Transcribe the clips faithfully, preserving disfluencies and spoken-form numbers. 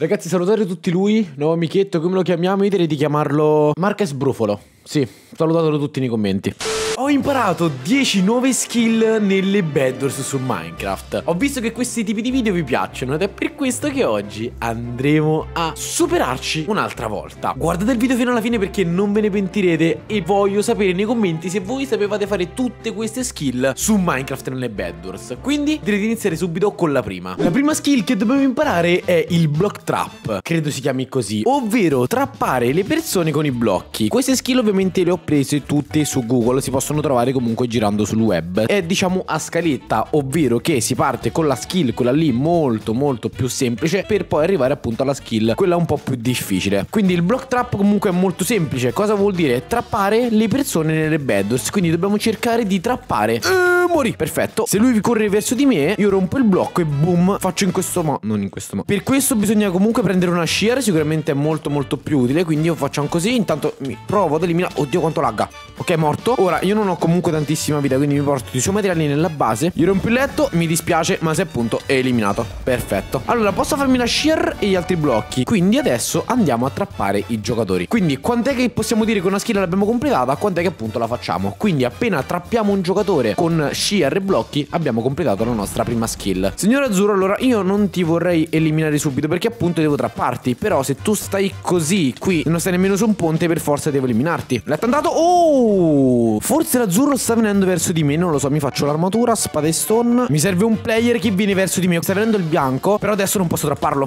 Ragazzi, salutare tutti lui, nuovo amichetto, come lo chiamiamo? Io direi di chiamarlo Marques Brufolo. Sì, salutatelo tutti nei commenti. Ho imparato dieci nuove skill nelle Bedwars su Minecraft. Ho visto che questi tipi di video vi piacciono ed è per questo che oggi andremo a superarci un'altra volta. Guardate il video fino alla fine perché non ve ne pentirete e voglio sapere nei commenti se voi sapevate fare tutte queste skill su Minecraft nelle Bedwars. Quindi direi di iniziare subito con la prima. La prima skill che dobbiamo imparare è il block trap, credo si chiami così, ovvero trappare le persone con i blocchi. Queste skill ovviamente le ho prese tutte su Google, si possono trovare comunque girando sul web. È diciamo a scaletta, ovvero che si parte con la skill quella lì molto molto più semplice per poi arrivare appunto alla skill quella un po' più difficile. Quindi il block trap comunque è molto semplice. Cosa vuol dire? Trappare le persone nelle Bedwars. Quindi dobbiamo cercare di trappare uh, morì, perfetto. Se lui corre verso di me io rompo il blocco e boom, faccio in questo modo, non in questo modo. Per questo bisogna comunque prendere una shear, sicuramente è molto molto più utile. Quindi io faccio così, intanto mi provo ad eliminare. Oddio quanto lagga. Ok, morto. Ora io non ho comunque tantissima vita, quindi mi porto i suoi materiali nella base. Gli rompo il letto, mi dispiace, ma si è appunto è eliminato. Perfetto. Allora posso farmi la shear e gli altri blocchi. Quindi adesso andiamo a trappare i giocatori. Quindi quant'è che possiamo dire che una skill l'abbiamo completata? Quant'è che appunto la facciamo? Quindi appena trappiamo un giocatore con shear e blocchi abbiamo completato la nostra prima skill. Signor Azzurro, allora io non ti vorrei eliminare subito perché appunto devo trapparti. Però se tu stai così qui, non stai nemmeno su un ponte, per forza devo eliminarti. Letto andato. Oh, forse l'azzurro sta venendo verso di me, non lo so. Mi faccio l'armatura, spada e stone. Mi serve un player che viene verso di me. Sta venendo il bianco, però adesso non posso trapparlo.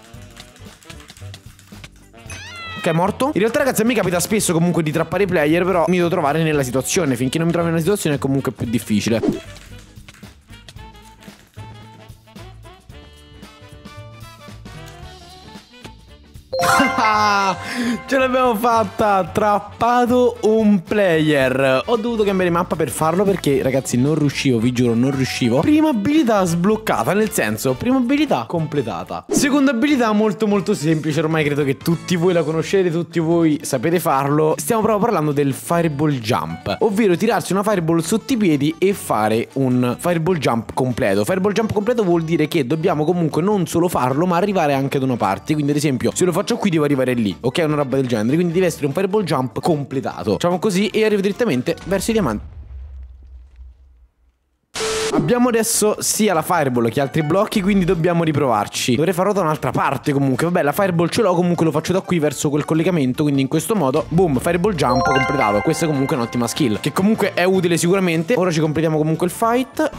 Ok, morto. In realtà ragazzi a me capita spesso comunque di trappare i player, però mi devo trovare nella situazione. Finché non mi trovo nella situazione è comunque più difficile. Ce l'abbiamo fatta, trappato un player. Ho dovuto cambiare mappa per farlo perché ragazzi non riuscivo, vi giuro non riuscivo. Prima abilità sbloccata, nel senso prima abilità completata. Seconda abilità molto molto semplice, ormai credo che tutti voi la conoscete, tutti voi sapete farlo. Stiamo proprio parlando del fireball jump, ovvero tirarsi una fireball sotto i piedi e fare un fireball jump completo. Fireball jump completo vuol dire che dobbiamo comunque non solo farlo ma arrivare anche ad una parte. Quindi ad esempio se lo faccio qui devo arrivare lì, ok, una roba del genere. Quindi deve essere un fireball jump completato. Facciamo così e arrivo direttamente verso i diamanti. Abbiamo adesso sia la fireball che altri blocchi, quindi dobbiamo riprovarci. Dovrei farlo da un'altra parte comunque. Vabbè, la fireball ce l'ho, comunque lo faccio da qui verso quel collegamento. Quindi in questo modo, boom, fireball jump completato. Questa è comunque un'ottima skill, che comunque è utile sicuramente. Ora ci completiamo comunque il fight.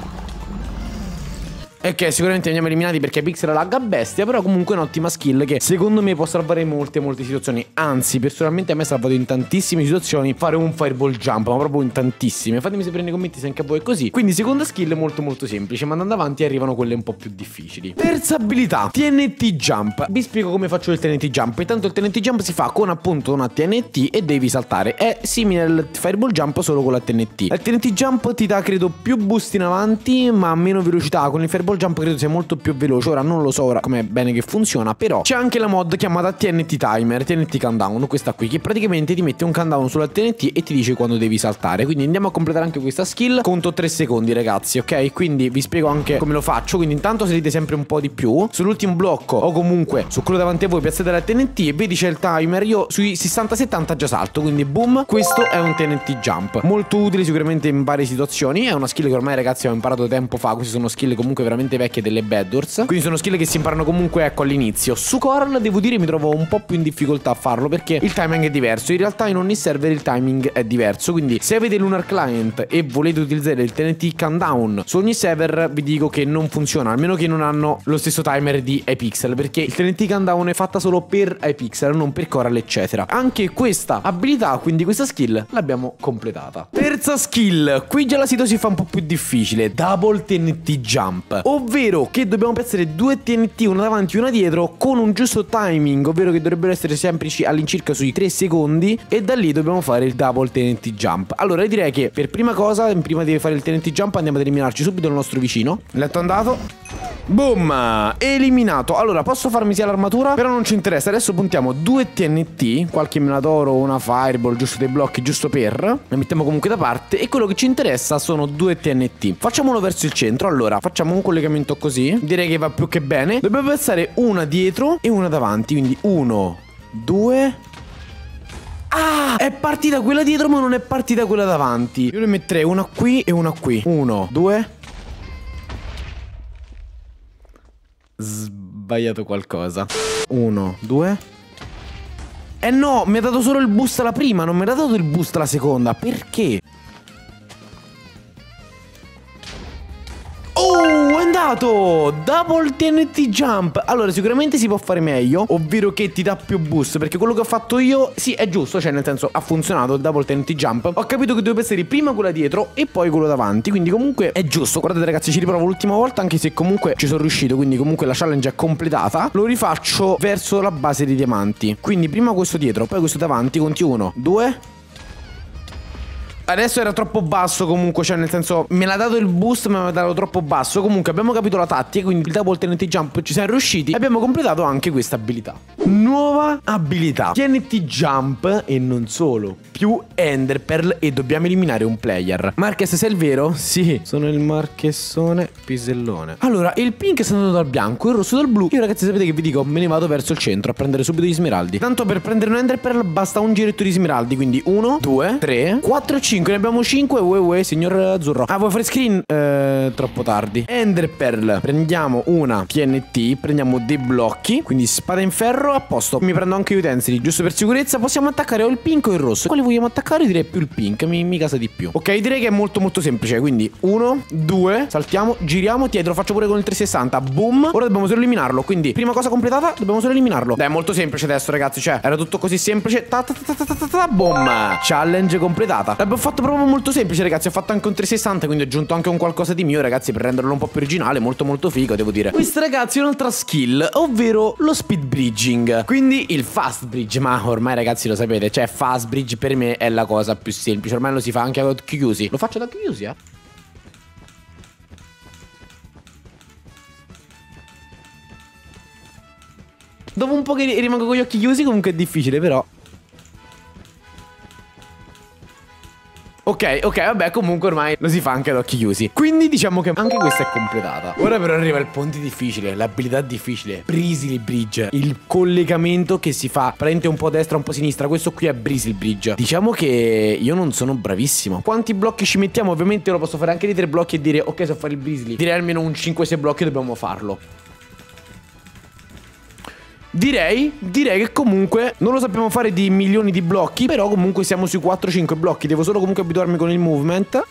Ok, sicuramente veniamo eliminati perché Pixel lagga bestia, però comunque è un'ottima skill che secondo me può salvare in molte molte situazioni. Anzi, personalmente a me ha salvato in tantissime situazioni fare un fireball jump, ma proprio in tantissime. Fatemi sapere nei commenti se anche a voi è così. Quindi seconda skill molto molto semplice, ma andando avanti arrivano quelle un po' più difficili. Terza abilità, T N T jump. Vi spiego come faccio il T N T jump. Intanto il T N T jump si fa con appunto una T N T e devi saltare. È simile al fireball jump solo con la T N T. Il T N T jump ti dà credo più boost in avanti ma meno velocità. Con il fireball jump credo sia molto più veloce. Ora non lo so ora com'è bene che funziona, però c'è anche la mod chiamata T N T timer, T N T countdown, questa qui, che praticamente ti mette un countdown sulla T N T e ti dice quando devi saltare. Quindi andiamo a completare anche questa skill. Conto tre secondi ragazzi, ok? Quindi vi spiego anche come lo faccio. Quindi intanto salite sempre un po' di più sull'ultimo blocco o comunque su quello davanti a voi, piazzate la T N T e vedi c'è il timer. Io sui sessanta settanta già salto, quindi boom, questo è un T N T jump molto utile sicuramente in varie situazioni. È una skill che ormai ragazzi ho imparato tempo fa. Queste sono skill comunque veramente vecchie delle Bedwars, quindi sono skill che si imparano comunque ecco all'inizio. Su Corn devo dire mi trovo un po' più in difficoltà a farlo perché il timing è diverso. In realtà in ogni server il timing è diverso, quindi se avete Lunar Client e volete utilizzare il T N T countdown su ogni server vi dico che non funziona, almeno che non hanno lo stesso timer di Hypixel, perché il T N T countdown è fatta solo per Hypixel, non per Coral eccetera. Anche questa abilità, quindi questa skill l'abbiamo completata. Terza skill, qui già la situazione si fa un po' più difficile, double T N T jump, ovvero che dobbiamo piazzare due T N T una davanti e una dietro con un giusto timing, ovvero che dovrebbero essere sempre all'incirca sui tre secondi, e da lì dobbiamo fare il double T N T jump. Allora direi che per prima cosa, prima di fare il T N T jump, andiamo ad eliminarci subito il nostro vicino. Letto andato. Boom, eliminato. Allora posso farmi sia l'armatura, però non ci interessa. Adesso puntiamo due T N T, qualche minatoro, una fireball, giusto dei blocchi, giusto per, le mettiamo comunque da parte. E quello che ci interessa sono due T N T. Facciamolo verso il centro. Allora facciamo un collegamento collegamento così. Direi che va più che bene. Dobbiamo passare una dietro e una davanti. Quindi uno, due. Ah, è partita quella dietro ma non è partita quella davanti. Io ne metterei una qui e una qui. Uno, due. Sbagliato qualcosa. Uno, due. Eh no, mi ha dato solo il boost alla prima, non mi ha dato il boost alla seconda. Perché? Oh, è andato! Double T N T Jump. Allora, sicuramente si può fare meglio, ovvero che ti dà più boost, perché quello che ho fatto io, sì, è giusto, cioè nel senso ha funzionato il Double T N T Jump. Ho capito che devo essere prima quella dietro e poi quello davanti, quindi comunque è giusto. Guardate ragazzi, ci riprovo l'ultima volta, anche se comunque ci sono riuscito, quindi comunque la challenge è completata. Lo rifaccio verso la base dei diamanti. Quindi prima questo dietro, poi questo davanti, conti uno, due. Adesso era troppo basso comunque, cioè nel senso me l'ha dato il boost ma mi ha dato troppo basso. Comunque abbiamo capito la tattica, quindi il double T N T Jump ci siamo riusciti e abbiamo completato anche questa abilità. Nuova abilità T N T Jump e non solo, più Ender Pearl e dobbiamo eliminare un player. Marques, se è il vero? Sì, sono il Marchessone Pisellone. Allora, il pink è andato dal bianco, il rosso dal blu. Io ragazzi sapete che vi dico, me ne vado verso il centro a prendere subito gli smeraldi. Tanto per prendere un Ender Pearl basta un giretto di smeraldi, quindi uno, due, tre, quattro e cinque. Ne abbiamo cinque. Ue ue, signor Azzurro. Ah, vuoi fare screen? Eh, troppo tardi. Ender Pearl. Prendiamo una T N T. Prendiamo dei blocchi. Quindi spada in ferro. A posto. Mi prendo anche gli utensili, giusto per sicurezza. Possiamo attaccare o il pink o il rosso. Quali vogliamo attaccare? Direi più il pink. Mi, mi casa di più. Ok, direi che è molto molto semplice. Quindi uno, due. Saltiamo, giriamo. Dietro faccio pure con il trecentosessanta. Boom. Ora dobbiamo solo eliminarlo. Quindi prima cosa completata, dobbiamo solo eliminarlo. Dai, è molto semplice adesso ragazzi. Cioè, era tutto così semplice. Ta ta ta ta ta ta ta. Boom. Challenge completata. L'abbiamo fatto proprio molto semplice ragazzi. Ho fatto anche un trecentosessanta, quindi ho aggiunto anche un qualcosa di mio ragazzi, per renderlo un po' più originale. Molto molto figo, devo dire. Questa ragazzi è un'altra skill, ovvero lo speed bridging, quindi il fast bridge. Ma ormai ragazzi lo sapete, cioè fast bridge per me è la cosa più semplice. Ormai lo si fa anche ad occhi chiusi. Lo faccio ad occhi chiusi, eh. Dopo un po' che rimango con gli occhi chiusi comunque è difficile, però. Ok, ok, vabbè, comunque ormai lo si fa anche ad occhi chiusi. Quindi diciamo che anche questa è completata. Ora però arriva il ponte difficile, l'abilità difficile, Bristle Bridge. Il collegamento che si fa praticamente un po' a destra, un po' a sinistra. Questo qui è Bristle Bridge. Diciamo che io non sono bravissimo. Quanti blocchi ci mettiamo? Ovviamente io lo posso fare anche di tre blocchi e dire ok, so fare il Bristle. Direi almeno un cinque sei blocchi dobbiamo farlo. Direi, direi che comunque non lo sappiamo fare di milioni di blocchi, però comunque siamo sui quattro cinque blocchi. Devo solo comunque abituarmi con il movement.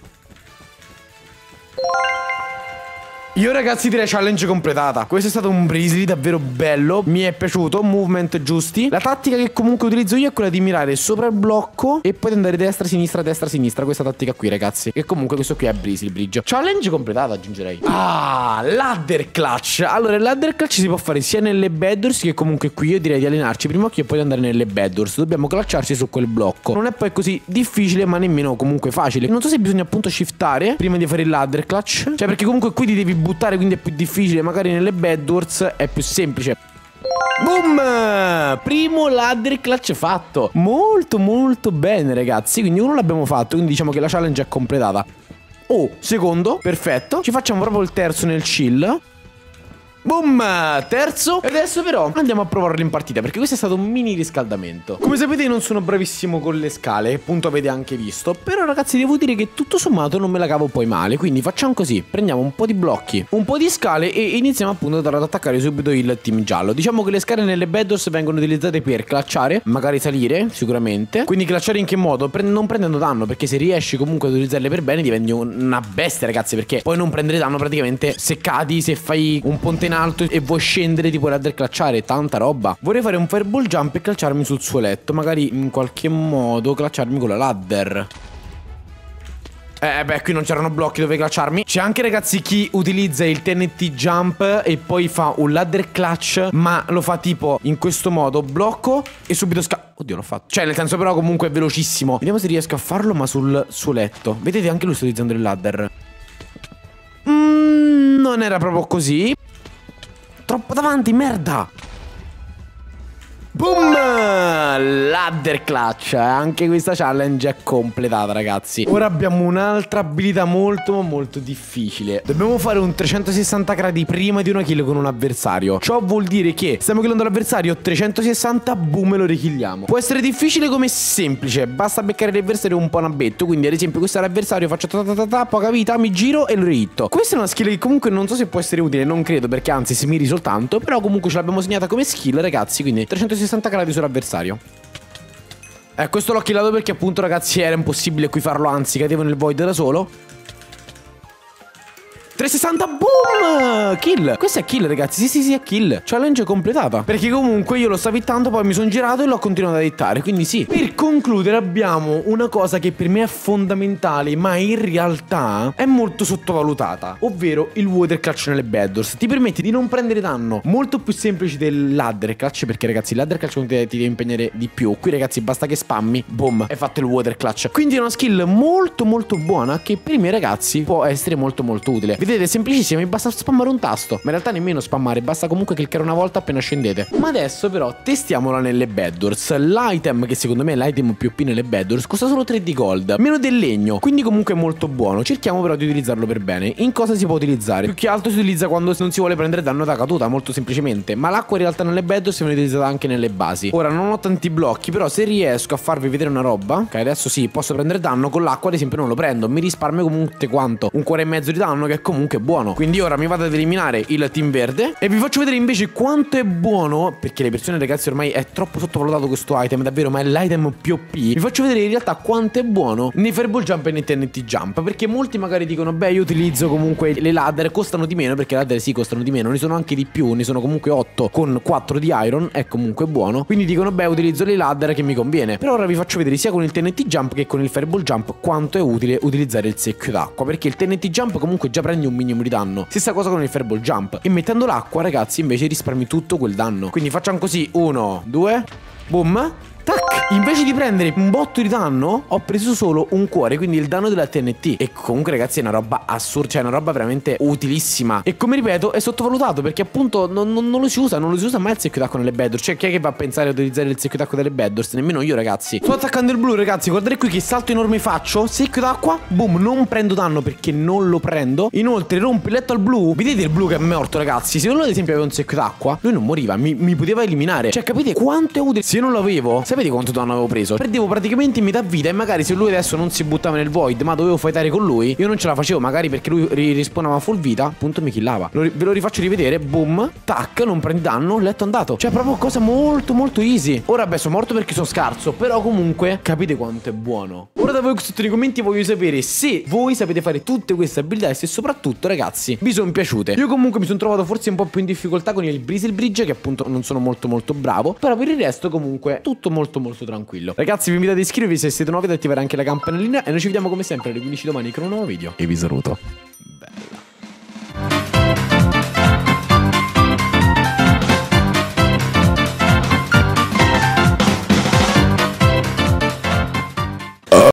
Io ragazzi direi challenge completata. Questo è stato un Bristle davvero bello. Mi è piaciuto, movement giusti. La tattica che comunque utilizzo io è quella di mirare sopra il blocco e poi di andare destra, sinistra, destra, sinistra. Questa tattica qui ragazzi. E comunque questo qui è Bristle Bridge. Challenge completata aggiungerei. Ah, ladder clutch. Allora il ladder clutch si può fare sia nelle bedwars che comunque qui. Io direi di allenarci prima qui e poi di andare nelle bedwars. Dobbiamo clutcharci su quel blocco. Non è poi così difficile ma nemmeno comunque facile. Non so se bisogna appunto shiftare prima di fare il ladder clutch. Cioè perché comunque qui ti devi buttare, quindi è più difficile. Magari nelle bedwars è più semplice. Boom! Primo ladder clutch fatto. Molto molto bene ragazzi. Quindi uno l'abbiamo fatto, quindi diciamo che la challenge è completata. Oh, secondo, perfetto. Ci facciamo proprio il terzo nel chill. Boom, terzo. E adesso però andiamo a provarlo in partita, perché questo è stato un mini riscaldamento. Come sapete io non sono bravissimo con le scale, appunto avete anche visto. Però ragazzi devo dire che tutto sommato non me la cavo poi male. Quindi facciamo così, prendiamo un po' di blocchi, un po' di scale e iniziamo appunto ad attaccare subito il team giallo. Diciamo che le scale nelle bedwars vengono utilizzate per clutchare, magari salire sicuramente. Quindi clutchare in che modo? Pre non prendendo danno, perché se riesci comunque ad utilizzarle per bene diventi una bestia ragazzi, perché poi non prendere danno praticamente se cadi, se fai un ponte in alto e vuoi scendere tipo ladder clutchare, tanta roba. Vorrei fare un fireball jump e clutcharmi sul suo letto, magari in qualche modo clutcharmi con la ladder. Eh beh, qui non c'erano blocchi dove clutcharmi. C'è anche ragazzi chi utilizza il T N T jump e poi fa un ladder clutch, ma lo fa tipo in questo modo, blocco e subito sca... Oddio l'ho fatto. Cioè nel senso però comunque è velocissimo. Vediamo se riesco a farlo ma sul suo letto. Vedete anche lui sta utilizzando il ladder. mm, Non era proprio così. Troppo davanti, merda. Boom! Ladder clutch. Anche questa challenge è completata, ragazzi. Ora abbiamo un'altra abilità molto molto difficile. Dobbiamo fare un trecentosessanta gradi prima di una kill con un avversario. Ciò vuol dire che stiamo killando l'avversario trecentosessanta, boom, e lo richigliamo. Può essere difficile come semplice. Basta beccare l'avversario un po' nabetto. Quindi ad esempio questo è l'avversario, faccio ta ta ta ta, poca vita, mi giro e lo ritto. Questa è una skill che comunque non so se può essere utile, non credo, perché anzi si miri soltanto. Però comunque ce l'abbiamo segnata come skill, ragazzi. Quindi trecentosessanta gradi sull'avversario. Eh, questo l'ho killato perché appunto, ragazzi, era impossibile qui farlo, anzi cadevo nel void da solo. trecentosessanta, boom! Kill. Questa è kill, ragazzi. Sì, sì, sì, è kill. Challenge completata. Perché comunque io lo stavo hittando, poi mi sono girato e l'ho continuato a hittare. Quindi sì. Per concludere abbiamo una cosa che per me è fondamentale, ma in realtà è molto sottovalutata, ovvero il water clutch nelle Bedwars. Ti permette di non prendere danno. Molto più semplice del ladder clutch, perché ragazzi il ladder clutch ti deve impegnare di più. Qui ragazzi basta che spammi, boom, hai fatto il water clutch. Quindi è una skill molto molto buona che per me, ragazzi, può essere molto molto utile. Vedete, è semplicissimo, mi basta spammare un tasto. Ma in realtà nemmeno spammare, basta comunque cliccare una volta appena scendete. Ma adesso però testiamola nelle Bedwars. L'item, che secondo me è l'item più O P nelle Bedwars, costa solo tre di gold, meno del legno, quindi comunque è molto buono. Cerchiamo però di utilizzarlo per bene. In cosa si può utilizzare? Più che altro si utilizza quando non si vuole prendere danno da caduta, molto semplicemente. Ma l'acqua in realtà nelle Bedwars viene utilizzata anche nelle basi. Ora non ho tanti blocchi, però se riesco a farvi vedere una roba, ok, adesso sì, posso prendere danno con l'acqua, ad esempio non lo prendo, mi risparmio comunque quanto? Un cuore e mezzo di danno, che è comunque buono. Quindi ora mi vado ad eliminare il team verde e vi faccio vedere invece quanto è buono, perché le persone, ragazzi, ormai è troppo sottovalutato questo item, davvero, ma è l'item più O P. Vi faccio vedere in realtà quanto è buono nei fireball jump e nei T N T jump, perché molti magari dicono beh, io utilizzo comunque le ladder, costano di meno, perché le ladder sì costano di meno, ne sono anche di più, ne sono comunque otto con quattro di iron, è comunque buono. Quindi dicono beh, utilizzo le ladder che mi conviene. Però ora vi faccio vedere sia con il T N T jump che con il fireball jump quanto è utile utilizzare il secchio d'acqua, perché il T N T jump comunque già prendi un minimo di danno. Stessa cosa con il fireball jump, e mettendo l'acqua, ragazzi, invece risparmi tutto quel danno. Quindi facciamo così, uno, due, boom, tac. Invece di prendere un botto di danno, ho preso solo un cuore, quindi il danno della T N T. E comunque, ragazzi, è una roba assurda, cioè è una roba veramente utilissima. E come ripeto, è sottovalutato, perché appunto non, non, non lo si usa, non lo si usa mai il secchio d'acqua nelle Bedwars. Cioè chi è che va a pensare a utilizzare il secchio d'acqua delle Bedwars? Nemmeno io, ragazzi. Sto attaccando il blu, ragazzi, guardate qui che salto enorme faccio. Secchio d'acqua, boom, non prendo danno perché non lo prendo. Inoltre rompo il letto al blu. Vedete il blu che è morto, ragazzi? Se uno ad esempio aveva un secchio d'acqua, lui non moriva, mi, mi poteva eliminare. Cioè capite quanto è utile? Se non l'avevo, sapete quanto danno avevo preso? Perdevo praticamente metà vita, e magari se lui adesso non si buttava nel void ma dovevo fightare con lui, io non ce la facevo, magari perché lui rispawnava full vita, appunto mi killava. Lo, ve lo rifaccio rivedere, boom, tac, non prendi danno, letto andato. Cioè proprio cosa molto molto easy. Ora beh, sono morto perché sono scarso, però comunque capite quanto è buono. Ora da voi sotto nei commenti voglio sapere se voi sapete fare tutte queste abilità e se soprattutto, ragazzi, vi sono piaciute. Io comunque mi sono trovato forse un po' più in difficoltà con il Breezel Bridge, che appunto non sono molto molto bravo, però per il resto comunque tutto molto molto tranquillo. Ragazzi, vi invito ad iscrivervi se siete nuovi, ad attivare anche la campanellina, e noi ci vediamo come sempre alle quindici domani con un nuovo video. E vi saluto.